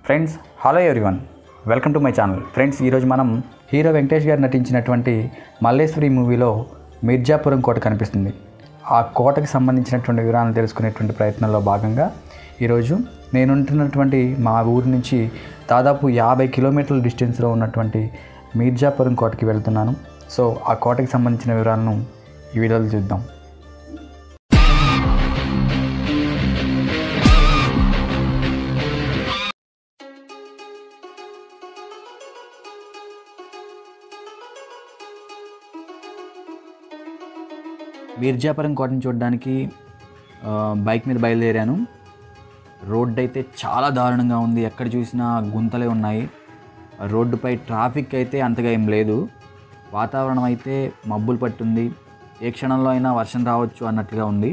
Friends hello everyone, welcome to my channel. Friends, ఈరోజు మనం hero Venkatesh గారు నటించినటువంటి మల్లేశ్వరి మూవీలో మిర్జాపురం కోట కనిపిస్తుంది. ఆ కోటకి సంబంధించినటువంటి వివరాలను తెలుసుకునేటువంటి ప్రయత్నంలో భాగంగా ఈరోజు నేనుంటున్నటువంటి మా ఊరి నుంచి దాదాపు 50 కిలోమీటర్ల డిస్టెన్స్లో ఉన్నటువంటి మిర్జాపురం కోటకి వెళ్తున్నాను. సో ఆ కోటకి సంబంధించిన వివరాలను ఈ వీడియోలో చూద్దాం. మిర్జాపురం కోటను చూడడానికి బైక్ మీద బయలుదేరాను. రోడ్డు అయితే చాలా దారుణంగా ఉంది. ఎక్కడ చూసినా గుంతలే ఉన్నాయి. రోడ్డుపై ట్రాఫిక్ అయితే అంతగా ఏం లేదు. వాతావరణం అయితే మబ్బులు పట్టుంది. ఏ క్షణంలో అయినా వర్షం రావచ్చు అన్నట్లుగా ఉంది.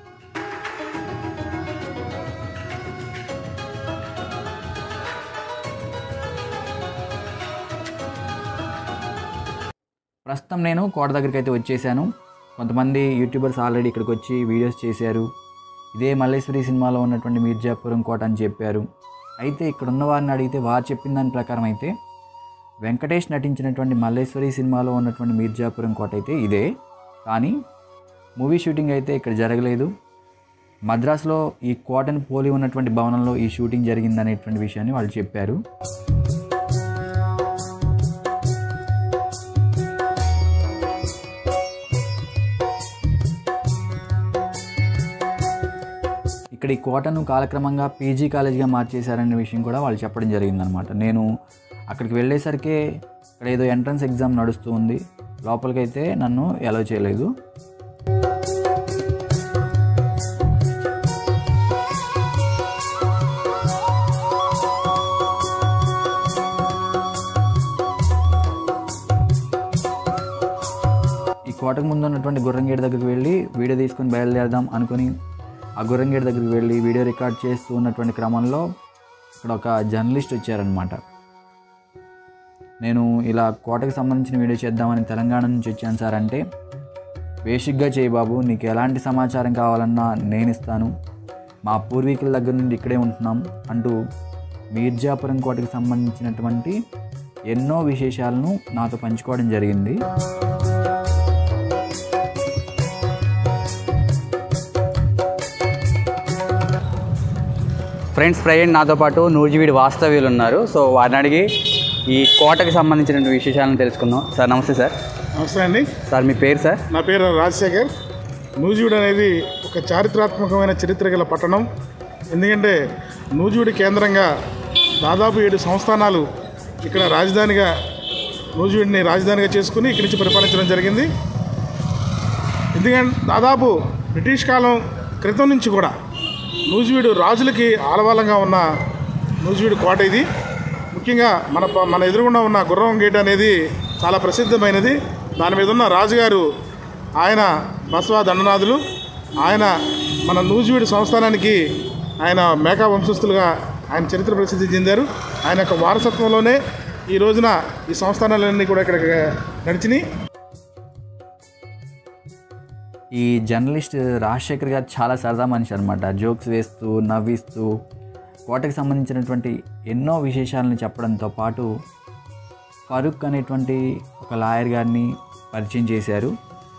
ప్రస్తుతం నేను కోట దగ్గరికి అయితే వచ్చేసాను. కొంతమంది యూట్యూబర్స్ ఆల్రెడీ ఇక్కడికి వచ్చి వీడియోస్ చేశారు. ఇదే మల్లేశ్వరి సినిమాలో ఉన్నటువంటి మిర్జాపురం కోట అని చెప్పారు. అయితే ఇక్కడ ఉన్న వారిని అడిగితే వారు చెప్పిన దాని ప్రకారం అయితే వెంకటేష్ నటించినటువంటి మల్లేశ్వరి సినిమాలో ఉన్నటువంటి మిర్జాపురం కోట అయితే ఇదే. కానీ మూవీ షూటింగ్ అయితే ఇక్కడ జరగలేదు. మద్రాసులో ఈ కోటను పోలి ఉన్నటువంటి భవనంలో ఈ షూటింగ్ జరిగిందనేటువంటి విషయాన్ని వాళ్ళు చెప్పారు. ఇక్కడ ఈ కోటను కాలక్రమంగా పీజీ కాలేజ్గా మార్చేశారనే విషయం కూడా వాళ్ళు చెప్పడం జరిగిందనమాట. నేను అక్కడికి వెళ్ళేసరికి ఇక్కడ ఏదో ఎంట్రన్స్ ఎగ్జామ్ నడుస్తూ ఉంది. లోపలికైతే నన్ను అలౌ చేయలేదు. ఈ కోటకు ముందు ఉన్నటువంటి గుర్రంగేట్ దగ్గరికి వెళ్ళి వీడియో తీసుకొని బయలుదేరదాం అనుకుని ఆ గుర్రంగేట్ దగ్గరికి వెళ్ళి వీడియో రికార్డ్ చేస్తూ ఉన్నటువంటి క్రమంలో ఇక్కడ ఒక జర్నలిస్ట్ వచ్చారనమాట. నేను ఇలా కోటకు సంబంధించిన వీడియో చేద్దామని తెలంగాణ నుంచి వచ్చాను సార్ అంటే, బేసిక్గా చేయి బాబు, నీకు ఎలాంటి సమాచారం కావాలన్నా నేను ఇస్తాను, మా పూర్వీకుల దగ్గర నుండి ఇక్కడే ఉంటున్నాం అంటూ మిర్జాపురం కోటకు సంబంధించినటువంటి ఎన్నో విశేషాలను నాతో పంచుకోవడం జరిగింది. ఫ్రెండ్స్, ప్రజెంట్ నాతో పాటు నూజివీడి వాస్తవ్యులు ఉన్నారు. సో వారిని అడిగి ఈ కోటకి సంబంధించిన విశేషాలను తెలుసుకుందాం. సార్ నమస్తే. సార్ నమస్తే అండి. సార్ మీ పేరు? సార్ నా పేరు రాజశేఖర్. నూజివీడు అనేది ఒక చారిత్రాత్మకమైన చరిత్ర గల పట్టణం. ఎందుకంటే నూజివీడు కేంద్రంగా దాదాపు 7 సంస్థానాలు ఇక్కడ రాజధానిగా నూజివీడిని రాజధానిగా చేసుకుని ఇక్కడి నుంచి పరిపాలించడం జరిగింది. ఎందుకంటే దాదాపు బ్రిటిష్ కాలం క్రితం నుంచి కూడా నూజివీడు రాజులకి ఆలవాలంగా ఉన్న నూజివీడు కోట ఇది. ముఖ్యంగా మన ఎదురుగుండా ఉన్న గుర్రం గేట్ అనేది చాలా ప్రసిద్ధమైనది. దాని మీద ఉన్న రాజుగారు ఆయన బసవ దండనాథులు. ఆయన మన నూజివీడు సంస్థానానికి ఆయన మేకా వంశస్థులుగా ఆయన చరిత్ర ప్రసిద్ధి చెందారు. ఆయన యొక్క వారసత్వంలోనే ఈ రోజున ఈ సంస్థానాలన్నీ కూడా ఇక్కడ నడిచినాయి. ఈ జర్నలిస్ట్ రాజశేఖర్ గారు చాలా సరదా మనిషి అనమాట. జోక్స్ వేస్తూ నవ్విస్తూ కోటకి సంబంధించినటువంటి ఎన్నో విశేషాలను చెప్పడంతో పాటు ఫరూక్ అనేటువంటి ఒక లాయర్ గారిని పరిచయం చేశారు.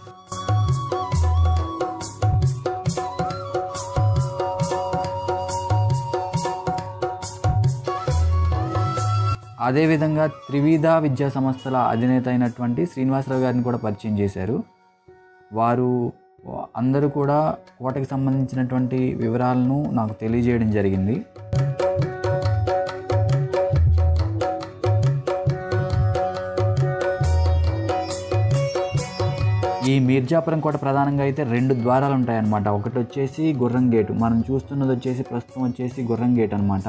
అదేవిధంగా త్రివిధ విద్యా సంస్థల అధినేత అయినటువంటి శ్రీనివాసరావు గారిని కూడా పరిచయం చేశారు. వారు అందరూ కూడా కోటకి సంబంధించినటువంటి వివరాలను నాకు తెలియజేయడం జరిగింది. ఈ మిర్జాపురం కోట ప్రధానంగా అయితే 2 ద్వారాలు ఉంటాయన్నమాట. ఒకటి వచ్చేసి గుర్రం గేటు, మనం చూస్తున్నది వచ్చేసి ప్రస్తుతం వచ్చేసి గుర్రం గేట్ అనమాట.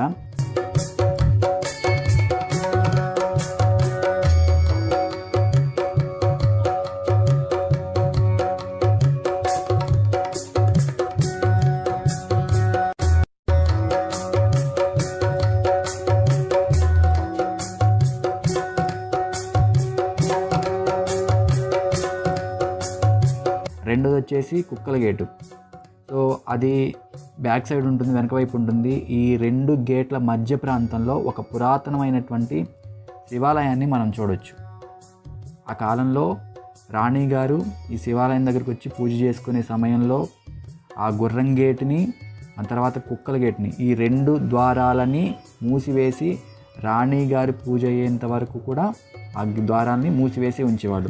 రెండోది వచ్చేసి కుక్కల గేటు. సో అది బ్యాక్ సైడ్ ఉంటుంది, వెనక వైపు ఉంటుంది. ఈ 2 గేట్ల మధ్య ప్రాంతంలో ఒక పురాతనమైనటువంటి శివాలయాన్ని మనం చూడొచ్చు. ఆ కాలంలో రాణి గారు ఈ శివాలయం దగ్గరికి వచ్చి పూజ చేసుకునే సమయంలో ఆ గుర్రం గేటుని, ఆ తర్వాత కుక్కల గేటుని, ఈ 2 ద్వారాలని మూసివేసి రాణి గారి పూజ అయ్యేంత వరకు కూడా ఆ ద్వారాలని మూసివేసి ఉంచేవాడు.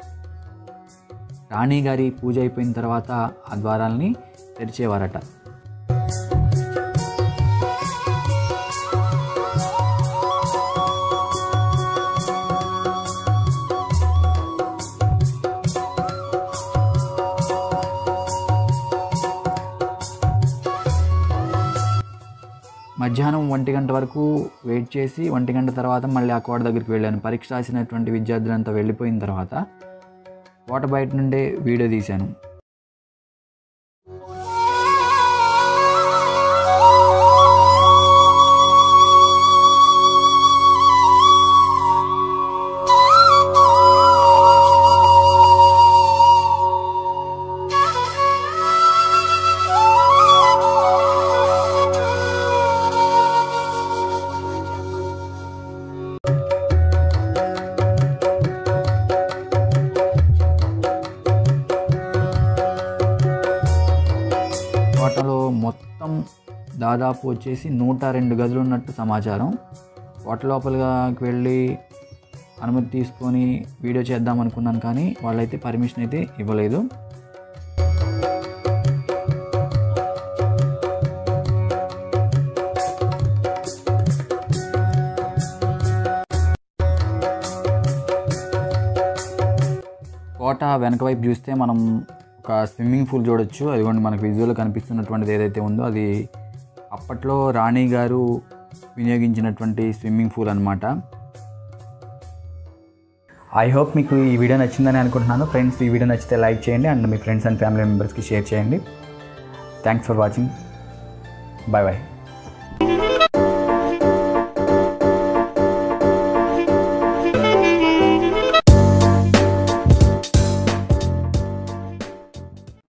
రాణి గారి పూజ అయిపోయిన తర్వాత ఆ ద్వారాలని తెరిచేవారట. మధ్యాహ్నం 1 గంట వరకు వెయిట్ చేసి 1 గంట తర్వాత మళ్ళీ ఆ కోట దగ్గరికి వెళ్ళాను. పరీక్ష రాసినటువంటి విద్యార్థులంతా వెళ్ళిపోయిన తర్వాత కోట బయట నుండే వీడియో తీశాను. కోటలో మొత్తం దాదాపు వచ్చేసి 102 గదులు ఉన్నట్టు సమాచారం. కోట లోపలికి వెళ్ళి అనుమతి తీసుకొని వీడియో చేద్దాం అనుకున్నాను, కానీ వాళ్ళైతే పర్మిషన్ అయితే ఇవ్వలేదు. కోట వెనక వైపు చూస్తే మనం ఒక స్విమ్మింగ్ పూల్ చూడొచ్చు. అదిగోండి మనకు విజువల్ కనిపిస్తున్నటువంటిది ఏదైతే ఉందో అది అప్పట్లో రాణి గారు వినియోగించినటువంటి స్విమ్మింగ్ పూల్ అనమాట. ఐ హోప్ మీకు ఈ వీడియో నచ్చిందని అనుకుంటున్నాను. ఫ్రెండ్స్, ఈ వీడియో నచ్చితే లైక్ చేయండి అండ్ మీ ఫ్రెండ్స్ అండ్ ఫ్యామిలీ మెంబర్స్కి షేర్ చేయండి. Thanks for watching. Bye bye.